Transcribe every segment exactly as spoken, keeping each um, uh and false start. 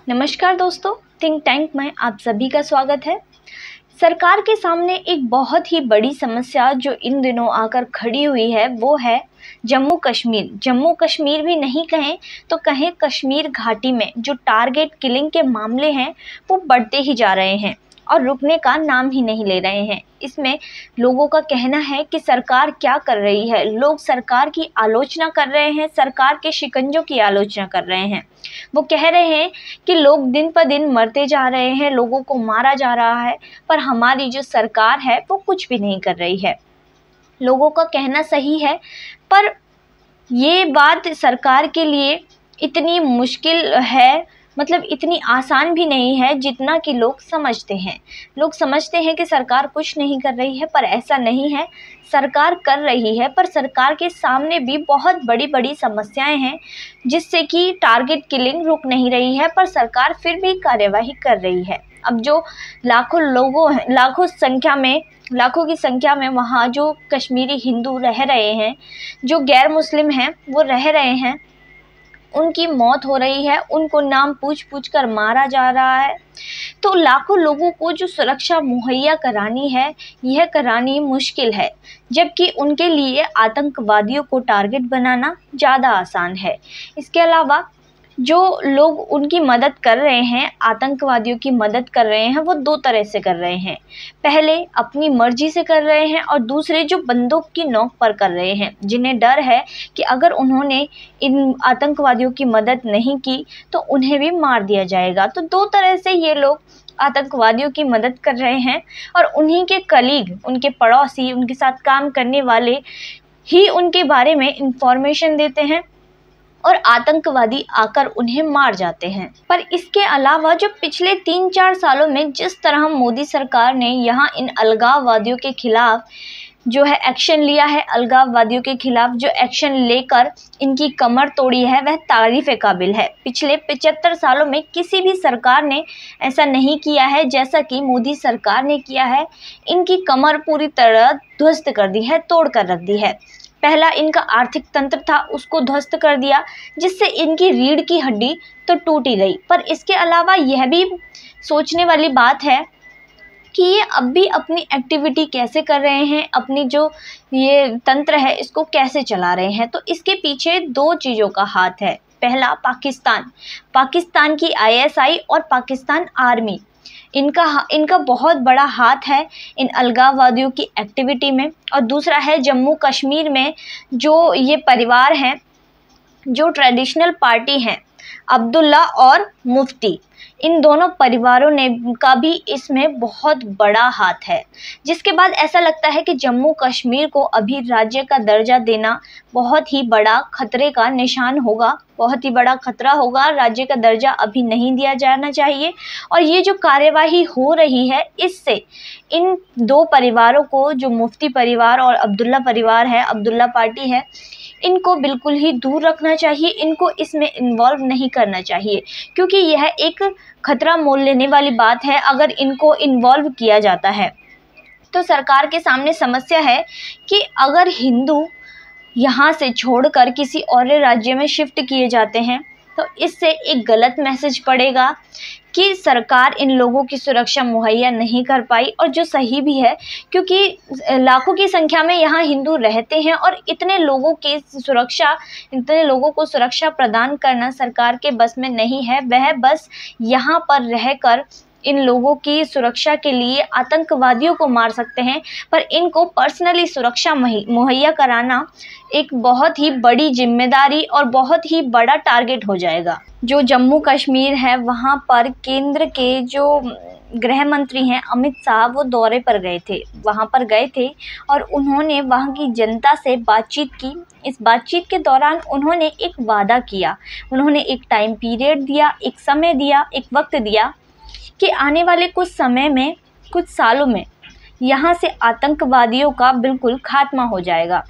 नमस्कार दोस्तों, think tank में आप सभी का स्वागत है। सरकार के सामने एक बहुत ही बड़ी समस्या जो इन दिनों आकर खड़ी हुई है वो है जम्मू कश्मीर। जम्मू कश्मीर भी नहीं कहें तो कहें कश्मीर घाटी में जो टारगेट किलिंग के मामले हैं वो बढ़ते ही जा रहे हैं और रुकने का नाम ही नहीं ले रहे हैं। इसमें लोगों का कहना है कि सरकार क्या कर रही है। लोग सरकार की आलोचना कर रहे हैं, सरकार के शिकंजों की आलोचना कर रहे हैं। वो कह रहे हैं कि लोग दिन पर दिन मरते जा रहे हैं, लोगों को मारा जा रहा है, पर हमारी जो सरकार है वो कुछ भी नहीं कर रही है। लोगों का कहना सही है, पर ये बात सरकार के लिए इतनी मुश्किल है, मतलब इतनी आसान भी नहीं है जितना कि लोग समझते हैं। लोग समझते हैं कि सरकार कुछ नहीं कर रही है, पर ऐसा नहीं है। सरकार कर रही है, पर सरकार के सामने भी बहुत बड़ी बड़ी समस्याएं हैं जिससे कि टारगेट किलिंग रुक नहीं रही है, पर सरकार फिर भी कार्यवाही कर रही है। अब जो लाखों लोगों हैं, लाखों संख्या में लाखों की संख्या में वहाँ जो कश्मीरी हिंदू रह रहे हैं, जो गैर मुस्लिम हैं वो रह रहे हैं, उनकी मौत हो रही है, उनको नाम पूछ पूछ कर मारा जा रहा है। तो लाखों लोगों को जो सुरक्षा मुहैया करानी है यह करानी मुश्किल है, जबकि उनके लिए आतंकवादियों को टारगेट बनाना ज़्यादा आसान है। इसके अलावा जो लोग उनकी मदद कर रहे हैं, आतंकवादियों की मदद कर रहे हैं, वो दो तरह से कर रहे हैं। पहले अपनी मर्जी से कर रहे हैं और दूसरे जो बंदूक की नोक पर कर रहे हैं, जिन्हें डर है कि अगर उन्होंने इन आतंकवादियों की मदद नहीं की तो उन्हें भी मार दिया जाएगा। तो दो तरह से ये लोग आतंकवादियों की मदद कर रहे हैं और उन्हीं के कलीग, उनके पड़ोसी, उनके साथ काम करने वाले ही उनके बारे में इंफॉर्मेशन देते हैं और आतंकवादी आकर उन्हें मार जाते हैं। पर इसके अलावा जो पिछले तीन चार सालों में जिस तरह मोदी सरकार ने यहाँ इन अलगाववादियों के खिलाफ जो है एक्शन लिया है, अलगाववादियों के खिलाफ जो एक्शन लेकर इनकी कमर तोड़ी है, वह तारीफ़ काबिल है। पिछले पचहत्तर सालों में किसी भी सरकार ने ऐसा नहीं किया है जैसा कि मोदी सरकार ने किया है। इनकी कमर पूरी तरह ध्वस्त कर दी है, तोड़ कर रख दी है। पहला इनका आर्थिक तंत्र था, उसको ध्वस्त कर दिया, जिससे इनकी रीढ़ की हड्डी तो टूट ही गई। पर इसके अलावा यह भी सोचने वाली बात है कि ये अब भी अपनी एक्टिविटी कैसे कर रहे हैं, अपनी जो ये तंत्र है इसको कैसे चला रहे हैं। तो इसके पीछे दो चीज़ों का हाथ है। पहला पाकिस्तान, पाकिस्तान की आई एस आई और पाकिस्तान आर्मी, इनका इनका बहुत बड़ा हाथ है इन अलगाववादियों की एक्टिविटी में। और दूसरा है जम्मू कश्मीर में जो ये परिवार हैं, जो ट्रेडिशनल पार्टी हैं, अब्दुल्ला और मुफ्ती, इन दोनों परिवारों ने का भी इसमें बहुत बड़ा हाथ है। जिसके बाद ऐसा लगता है कि जम्मू कश्मीर को अभी राज्य का दर्जा देना बहुत ही बड़ा खतरे का निशान होगा, बहुत ही बड़ा खतरा होगा। राज्य का दर्जा अभी नहीं दिया जाना चाहिए। और ये जो कार्यवाही हो रही है इससे इन दो परिवारों को, जो मुफ्ती परिवार और अब्दुल्ला परिवार है, अब्दुल्ला पार्टी है, इनको बिल्कुल ही दूर रखना चाहिए। इनको इसमें इन्वॉल्व नहीं करना चाहिए, क्योंकि यह एक खतरा मोल लेने वाली बात है। अगर इनको इन्वॉल्व किया जाता है तो सरकार के सामने समस्या है कि अगर हिंदू यहाँ से छोड़कर किसी और राज्य में शिफ्ट किए जाते हैं तो इससे एक गलत मैसेज पड़ेगा कि सरकार इन लोगों की सुरक्षा मुहैया नहीं कर पाई। और जो सही भी है, क्योंकि लाखों की संख्या में यहाँ हिंदू रहते हैं और इतने लोगों की सुरक्षा, इतने लोगों को सुरक्षा प्रदान करना सरकार के बस में नहीं है। वह बस यहाँ पर रहकर इन लोगों की सुरक्षा के लिए आतंकवादियों को मार सकते हैं, पर इनको पर्सनली सुरक्षा मुहैया कराना एक बहुत ही बड़ी जिम्मेदारी और बहुत ही बड़ा टारगेट हो जाएगा। जो जम्मू कश्मीर है वहाँ पर केंद्र के जो गृह मंत्री हैं अमित शाह, वो दौरे पर गए थे, वहाँ पर गए थे और उन्होंने वहाँ की जनता से बातचीत की। इस बातचीत के दौरान उन्होंने एक वादा किया, उन्होंने एक टाइम पीरियड दिया, एक समय दिया, एक वक्त दिया कि आने वाले कुछ समय में, कुछ सालों में यहाँ से आतंकवादियों का बिल्कुल खात्मा हो जाएगा।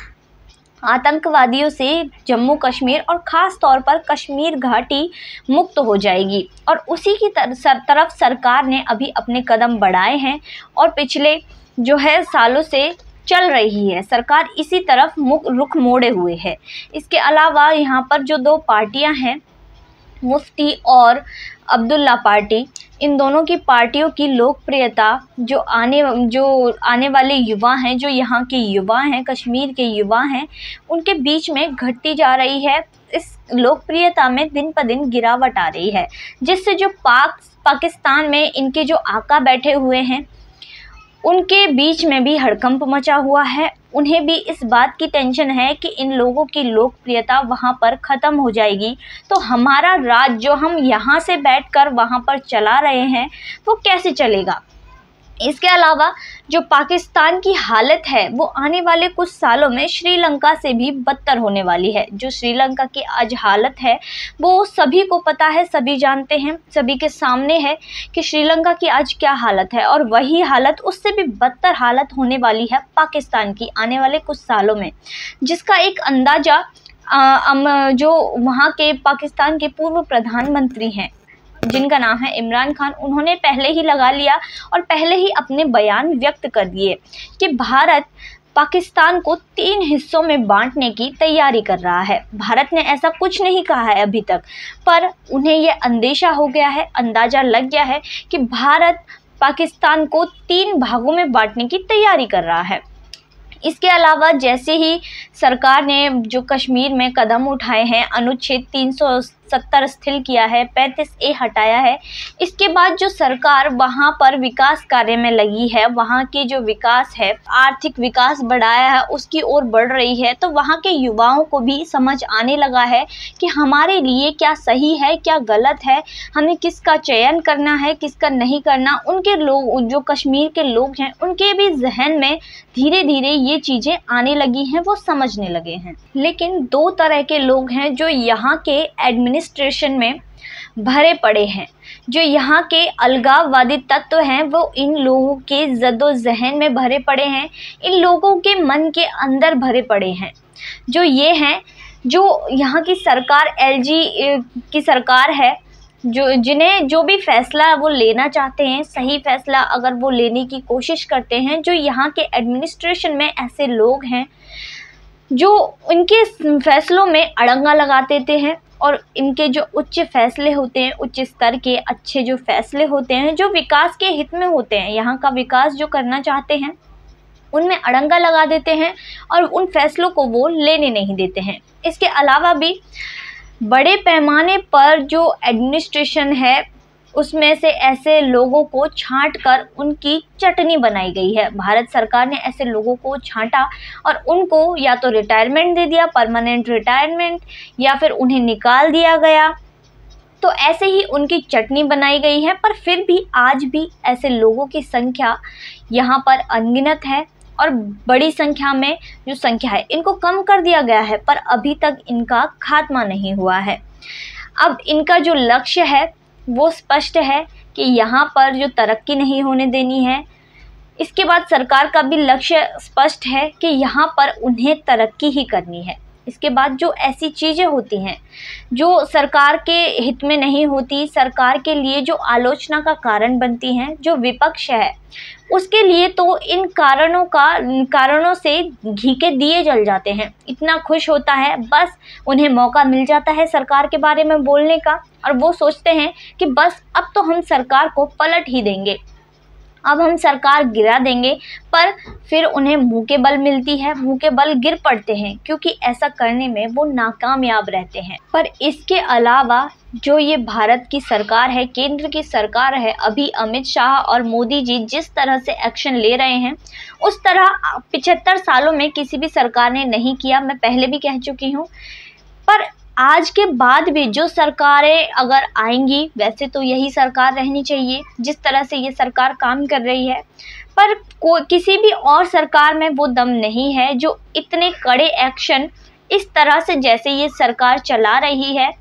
आतंकवादियों से जम्मू कश्मीर और ख़ास तौर पर कश्मीर घाटी मुक्त हो जाएगी। और उसी की तरफ सरकार ने अभी अपने कदम बढ़ाए हैं और पिछले जो है सालों से चल रही है सरकार, इसी तरफ मुख रुख मोड़े हुए है। इसके अलावा यहाँ पर जो दो पार्टियाँ हैं, मुफ्ती और अब्दुल्ला पार्टी, इन दोनों की पार्टियों की लोकप्रियता जो आने जो आने वाले युवा हैं, जो यहाँ के युवा हैं, कश्मीर के युवा हैं, उनके बीच में घटती जा रही है। इस लोकप्रियता में दिन प दिन गिरावट आ रही है, जिससे जो पाक पाकिस्तान में इनके जो आका बैठे हुए हैं, उनके बीच में भी हड़कंप मचा हुआ है। उन्हें भी इस बात की टेंशन है कि इन लोगों की लोकप्रियता वहाँ पर ख़त्म हो जाएगी, तो हमारा राज जो हम यहाँ से बैठकर वहाँ पर चला रहे हैं वो कैसे चलेगा। इसके अलावा जो पाकिस्तान की हालत है वो आने वाले कुछ सालों में श्रीलंका से भी बदतर होने वाली है। जो श्रीलंका की आज हालत है वो सभी को पता है, सभी जानते हैं, सभी के सामने है कि श्रीलंका की आज क्या हालत है, और वही हालत, उससे भी बदतर हालत होने वाली है पाकिस्तान की आने वाले कुछ सालों में, जिसका एक अंदाज़ा आ, जो वहाँ के पाकिस्तान के पूर्व प्रधानमंत्री हैं जिनका नाम है इमरान खान, उन्होंने पहले ही लगा लिया और पहले ही अपने बयान व्यक्त कर दिए कि भारत पाकिस्तान को तीन हिस्सों में बांटने की तैयारी कर रहा है। भारत ने ऐसा कुछ नहीं कहा है अभी तक, पर उन्हें यह अंदेशा हो गया है, अंदाज़ा लग गया है कि भारत पाकिस्तान को तीन भागों में बांटने की तैयारी कर रहा है। इसके अलावा जैसे ही सरकार ने जो कश्मीर में कदम उठाए हैं, अनुच्छेद तीन सौ सत्तर शिथिल किया है, पैंतीस ए हटाया है, इसके बाद जो सरकार वहाँ पर विकास कार्य में लगी है, वहाँ की जो विकास है, आर्थिक विकास बढ़ाया है, उसकी ओर बढ़ रही है, तो वहाँ के युवाओं को भी समझ आने लगा है कि हमारे लिए क्या सही है, क्या गलत है, हमें किसका चयन करना है, किसका नहीं करना। उनके लोग, जो कश्मीर के लोग हैं, उनके भी जहन में धीरे धीरे ये चीज़ें आने लगी हैं, वो समझने लगे हैं। लेकिन दो तरह के लोग हैं जो यहाँ के एडमिनिस्ट्रेशन में भरे पड़े हैं। जो यहाँ के अलगाववादी तत्व हैं वो इन लोगों के जद्दोजहद में भरे पड़े हैं, इन लोगों के मन के अंदर भरे पड़े हैं। जो ये हैं, जो यहाँ की सरकार एलजी की सरकार है, जो जिन्हें जो भी फैसला वो लेना चाहते हैं, सही फैसला अगर वो लेने की कोशिश करते हैं, जो यहाँ के एडमिनिस्ट्रेशन में ऐसे लोग हैं जो इनके फैसलों में अड़ंगा लगा देते हैं, और इनके जो उच्च फैसले होते हैं, उच्च स्तर के अच्छे जो फैसले होते हैं, जो विकास के हित में होते हैं, यहाँ का विकास जो करना चाहते हैं, उनमें अड़ंगा लगा देते हैं और उन फैसलों को वो लेने नहीं देते हैं। इसके अलावा भी बड़े पैमाने पर जो एडमिनिस्ट्रेशन है उसमें से ऐसे लोगों को छांट कर उनकी चटनी बनाई गई है। भारत सरकार ने ऐसे लोगों को छांटा और उनको या तो रिटायरमेंट दे दिया, परमानेंट रिटायरमेंट, या फिर उन्हें निकाल दिया गया। तो ऐसे ही उनकी चटनी बनाई गई है, पर फिर भी आज भी ऐसे लोगों की संख्या यहाँ पर अनगिनत है, और बड़ी संख्या में जो संख्या है इनको कम कर दिया गया है, पर अभी तक इनका खात्मा नहीं हुआ है। अब इनका जो लक्ष्य है वो स्पष्ट है कि यहाँ पर जो तरक्की नहीं होने देनी है। इसके बाद सरकार का भी लक्ष्य स्पष्ट है कि यहाँ पर उन्हें तरक्की ही करनी है। इसके बाद जो ऐसी चीज़ें होती हैं जो सरकार के हित में नहीं होती, सरकार के लिए जो आलोचना का कारण बनती हैं, जो विपक्ष है उसके लिए तो इन कारणों का कारणों से घी के दिए जल जाते हैं। इतना खुश होता है, बस उन्हें मौका मिल जाता है सरकार के बारे में बोलने का, और वो सोचते हैं कि बस अब तो हम सरकार को पलट ही देंगे, अब हम सरकार गिरा देंगे। पर फिर उन्हें मुंह के बल मिलती है, मुंह के बल गिर पड़ते हैं, क्योंकि ऐसा करने में वो नाकामयाब रहते हैं। पर इसके अलावा जो ये भारत की सरकार है, केंद्र की सरकार है, अभी अमित शाह और मोदी जी जिस तरह से एक्शन ले रहे हैं उस तरह पिछहत्तर सालों में किसी भी सरकार ने नहीं किया। मैं पहले भी कह चुकी हूँ। पर आज के बाद भी जो सरकारें अगर आएंगी, वैसे तो यही सरकार रहनी चाहिए जिस तरह से ये सरकार काम कर रही है, पर को किसी भी और सरकार में वो दम नहीं है जो इतने कड़े एक्शन इस तरह से जैसे ये सरकार चला रही है,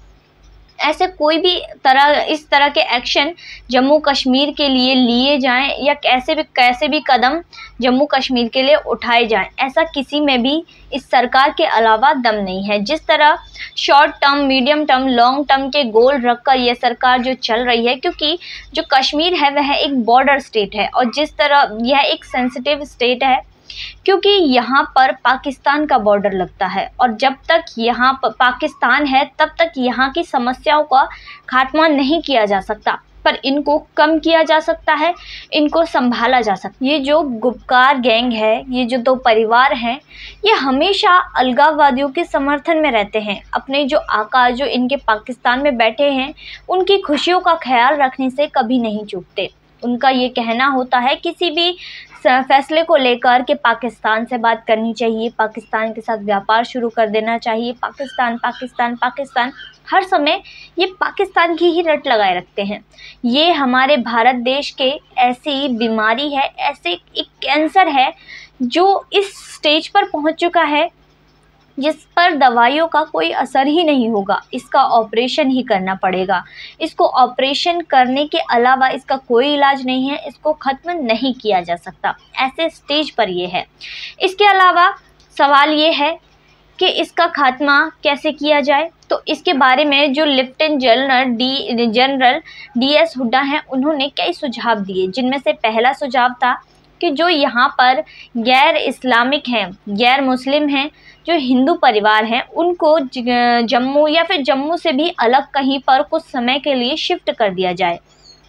ऐसे कोई भी तरह इस तरह के एक्शन जम्मू कश्मीर के लिए लिए जाएं, या कैसे भी कैसे भी कदम जम्मू कश्मीर के लिए उठाए जाएं, ऐसा किसी में भी इस सरकार के अलावा दम नहीं है। जिस तरह short term, medium term, long term के गोल रखकर यह सरकार जो चल रही है, क्योंकि जो कश्मीर है वह एक बॉर्डर स्टेट है, और जिस तरह यह एक सेंसिटिव स्टेट है, क्योंकि यहाँ पर पाकिस्तान का बॉर्डर लगता है और जब तक यहाँ पर पाकिस्तान है तब तक यहाँ की समस्याओं का खात्मा नहीं किया जा सकता, पर इनको कम किया जा सकता है, इनको संभाला जा सकता है। ये जो गुपकार गैंग है, ये जो दो परिवार हैं, ये हमेशा अलगाववादियों के समर्थन में रहते हैं। अपने जो आका जो इनके पाकिस्तान में बैठे हैं, उनकी खुशियों का ख्याल रखने से कभी नहीं चूकते। उनका ये कहना होता है किसी भी फैसले को लेकर के पाकिस्तान से बात करनी चाहिए, पाकिस्तान के साथ व्यापार शुरू कर देना चाहिए। पाकिस्तान पाकिस्तान पाकिस्तान हर समय ये पाकिस्तान की ही रट लगाए रखते हैं। ये हमारे भारत देश के ऐसी बीमारी है, ऐसे एक कैंसर है जो इस स्टेज पर पहुंच चुका है जिस पर दवाइयों का कोई असर ही नहीं होगा। इसका ऑपरेशन ही करना पड़ेगा। इसको ऑपरेशन करने के अलावा इसका कोई इलाज नहीं है, इसको ख़त्म नहीं किया जा सकता। ऐसे स्टेज पर ये है। इसके अलावा सवाल ये है कि इसका खात्मा कैसे किया जाए, तो इसके बारे में जो lieutenant general D general D S Hooda हैं, उन्होंने कई सुझाव दिए, जिनमें से पहला सुझाव था कि जो यहाँ पर गैर इस्लामिक हैं, गैर मुस्लिम हैं, जो हिंदू परिवार हैं, उनको जम्मू या फिर जम्मू से भी अलग कहीं पर कुछ समय के लिए शिफ्ट कर दिया जाए,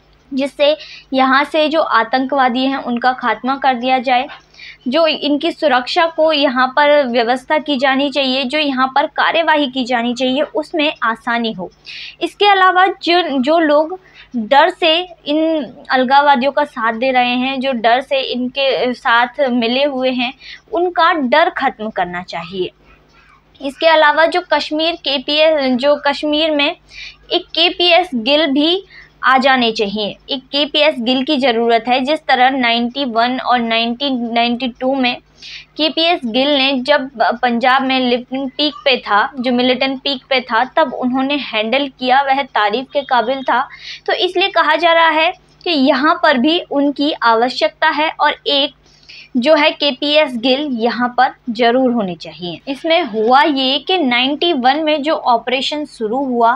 जिससे यहाँ से जो आतंकवादी हैं उनका खात्मा कर दिया जाए। जो इनकी सुरक्षा को यहाँ पर व्यवस्था की जानी चाहिए, जो यहाँ पर कार्यवाही की जानी चाहिए, उसमें आसानी हो। इसके अलावा जो जो लोग डर से इन अलगाववादियों का साथ दे रहे हैं, जो डर से इनके साथ मिले हुए हैं, उनका डर खत्म करना चाहिए। इसके अलावा जो कश्मीर के पी एस जो कश्मीर में एक के पी एस गिल भी आ जाने चाहिए। एक के पी एस गिल की ज़रूरत है। जिस तरह इक्यानवे और नाइनटीन नाइंटी टू में के पी एस गिल ने जब पंजाब में लिफ्टिंग पीक पे था, जो मिलिटेंट पीक पे था, तब उन्होंने हैंडल किया, वह तारीफ़ के काबिल था। तो इसलिए कहा जा रहा है कि यहाँ पर भी उनकी आवश्यकता है और एक जो है के पी एस गिल यहाँ पर ज़रूर होने चाहिए। इसमें हुआ ये कि इक्यानवे में जो ऑपरेशन शुरू हुआ,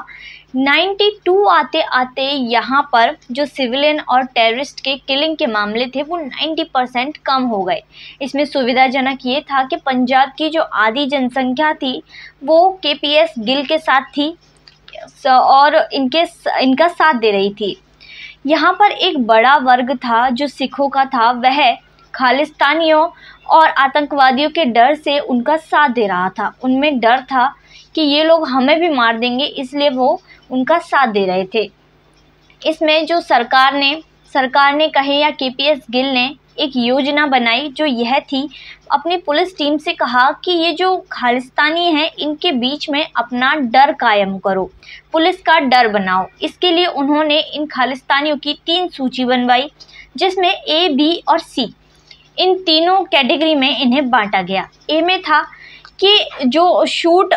बानवे आते आते यहाँ पर जो सिविलियन और टेररिस्ट के किलिंग के मामले थे वो नब्बे परसेंट कम हो गए। इसमें सुविधाजनक ये था कि पंजाब की जो आधी जनसंख्या थी वो के पी एस गिल के साथ थी और इनके इनका साथ दे रही थी। यहाँ पर एक बड़ा वर्ग था जो सिखों का था, वह खालिस्तानियों और आतंकवादियों के डर से उनका साथ दे रहा था। उनमें डर था कि ये लोग हमें भी मार देंगे, इसलिए वो उनका साथ दे रहे थे। इसमें जो सरकार ने सरकार ने कहे या के पी एस गिल ने एक योजना बनाई, जो यह थी, अपनी पुलिस टीम से कहा कि ये जो खालिस्तानी हैं इनके बीच में अपना डर कायम करो, पुलिस का डर बनाओ। इसके लिए उन्होंने इन खालिस्तानियों की तीन सूची बनवाई, जिसमें ए, बी और सी, इन तीनों कैटेगरी में इन्हें बांटा गया। ए में था कि जो शूट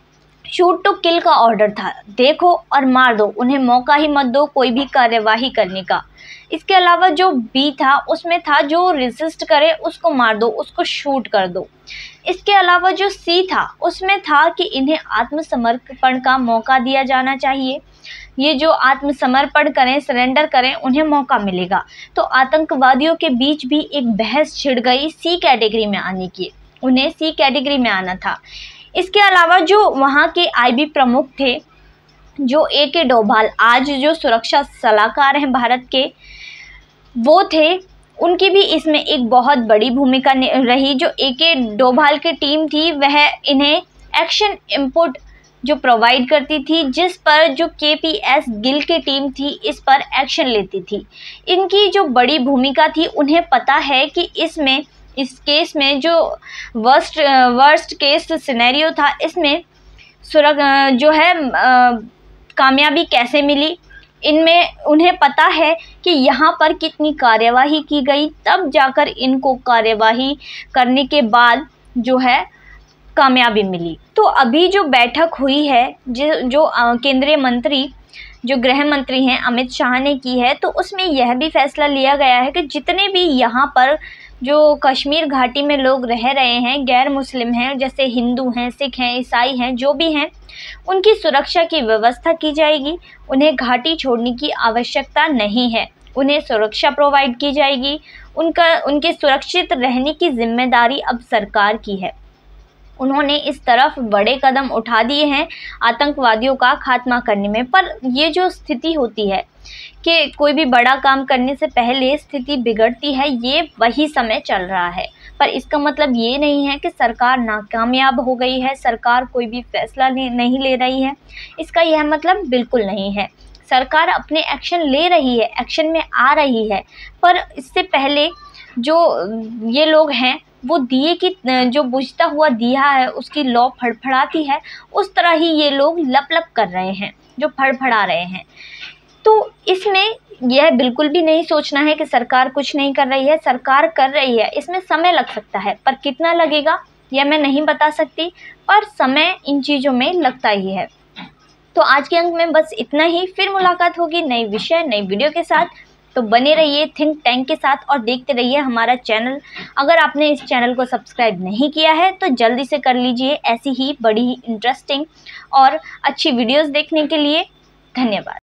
शूट टू किल का ऑर्डर था, देखो और मार दो, उन्हें मौका ही मत दो कोई भी कार्यवाही करने का। इसके अलावा जो बी था उसमें था जो रेजिस्ट करे उसको मार दो, उसको शूट कर दो। इसके अलावा जो सी था उसमें था कि इन्हें आत्मसमर्पण का मौका दिया जाना चाहिए। ये जो आत्मसमर्पण करें, सरेंडर करें, उन्हें मौका मिलेगा। तो आतंकवादियों के बीच भी एक बहस छिड़ गई सी कैटेगरी में आने की, उन्हें सी कैटेगरी में आना था। इसके अलावा जो वहाँ के आई बी प्रमुख थे, जो ए के डोभाल आज जो सुरक्षा सलाहकार हैं भारत के, वो थे, उनकी भी इसमें एक बहुत बड़ी भूमिका रही। जो ए के डोभाल की टीम थी वह इन्हें एक्शन इनपुट जो प्रोवाइड करती थी, जिस पर जो के पी एस गिल की टीम थी इस पर एक्शन लेती थी। इनकी जो बड़ी भूमिका थी, उन्हें पता है कि इसमें इस केस में जो वर्स्ट वर्स्ट केस सिनेरियो था, इसमें सुरक्षा जो है आ, कामयाबी कैसे मिली। इनमें उन्हें पता है कि यहाँ पर कितनी कार्यवाही की गई, तब जाकर इनको कार्यवाही करने के बाद जो है कामयाबी मिली। तो अभी जो बैठक हुई है, जो जो केंद्रीय मंत्री जो गृह मंत्री हैं अमित शाह ने की है, तो उसमें यह भी फैसला लिया गया है कि जितने भी यहाँ पर जो कश्मीर घाटी में लोग रह रहे हैं, गैर मुस्लिम हैं, जैसे हिंदू हैं, सिख हैं, ईसाई हैं, जो भी हैं, उनकी सुरक्षा की व्यवस्था की जाएगी। उन्हें घाटी छोड़ने की आवश्यकता नहीं है। उन्हें सुरक्षा प्रोवाइड की जाएगी। उनका उनके सुरक्षित रहने की जिम्मेदारी अब सरकार की है। उन्होंने इस तरफ बड़े कदम उठा दिए हैं आतंकवादियों का खात्मा करने में। पर ये जो स्थिति होती है कि कोई भी बड़ा काम करने से पहले स्थिति बिगड़ती है, ये वही समय चल रहा है। पर इसका मतलब ये नहीं है कि सरकार नाकामयाब हो गई है, सरकार कोई भी फैसला नहीं ले रही है। इसका यह मतलब बिल्कुल नहीं है। सरकार अपने एक्शन ले रही है, एक्शन में आ रही है। पर इससे पहले जो ये लोग हैं वो दिए की जो बुझता हुआ दिया है उसकी लौ फड़फड़ाती है, उस तरह ही ये लोग लप लप कर रहे हैं, जो फड़फड़ा रहे हैं। तो इसमें यह बिल्कुल भी नहीं सोचना है कि सरकार कुछ नहीं कर रही है। सरकार कर रही है, इसमें समय लग सकता है, पर कितना लगेगा यह मैं नहीं बता सकती, पर समय इन चीज़ों में लगता ही है। तो आज के अंक में बस इतना ही। फिर मुलाकात होगी नई विषय नई वीडियो के साथ। तो बने रहिए थिंक टैंक के साथ और देखते रहिए हमारा चैनल। अगर आपने इस चैनल को सब्सक्राइब नहीं किया है तो जल्दी से कर लीजिए, ऐसी ही बड़ी ही इंटरेस्टिंग और अच्छी वीडियोस देखने के लिए। धन्यवाद।